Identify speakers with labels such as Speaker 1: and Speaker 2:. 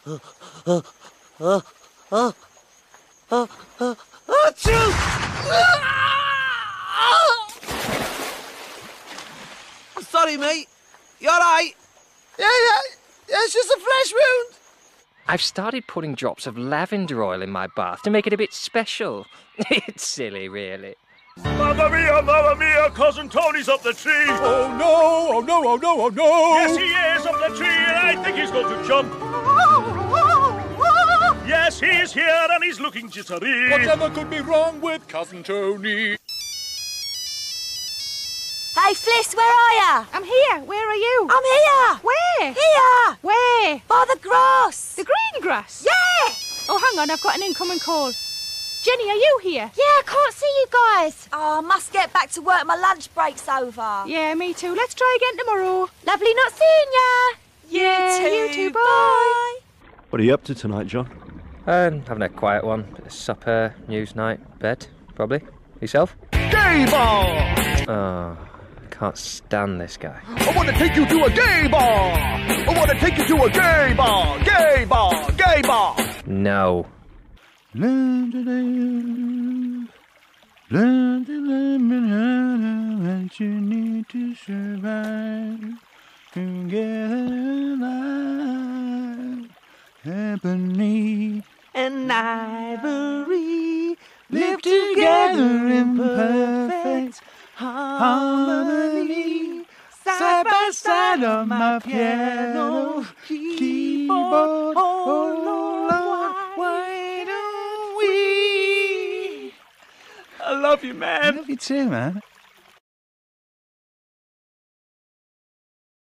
Speaker 1: Achoo! Sorry, mate. You all right? Yeah, it's just a flesh wound.
Speaker 2: I've started putting drops of lavender oil in my bath to make it a bit special. It's silly, really.
Speaker 3: Mamma mia, Cousin Tony's up the tree.
Speaker 4: Oh no, oh no, oh no, oh no.
Speaker 3: Yes, he is up the tree, and I think he's going to jump. Yes, he's here, and he's looking jittery.
Speaker 4: Whatever could be wrong with Cousin Tony?
Speaker 5: Hey, Fliss, where are ya?
Speaker 6: I'm here. Where are you?
Speaker 5: I'm here.
Speaker 6: Where?
Speaker 5: Here.
Speaker 6: Where?
Speaker 5: By the grass.
Speaker 6: The green grass?
Speaker 5: Yeah.
Speaker 6: Oh, hang on, I've got an incoming call. Jenny, are you here?
Speaker 5: Yeah, I can't see you guys. Oh, I must get back to work. My lunch break's over.
Speaker 6: Yeah, me too. Let's try again tomorrow.
Speaker 5: Lovely not seeing ya.
Speaker 6: You too. Bye.
Speaker 7: What are you up to tonight, John?
Speaker 2: Having a quiet one. Bit of supper, news night, bed, probably. Yourself?
Speaker 4: Gay bar!
Speaker 2: Oh, I can't stand this guy.
Speaker 4: I want to take you to a gay bar! I want to take you to a gay bar! Gay bar! Gay bar!
Speaker 2: No.
Speaker 7: Learn to learn what you need to survive. Together alive. Ebony and ivory live together in perfect harmony. Side by side on my piano keyboard. Oh Lord, why don't we?
Speaker 4: I love you, man.
Speaker 7: I love you too, man.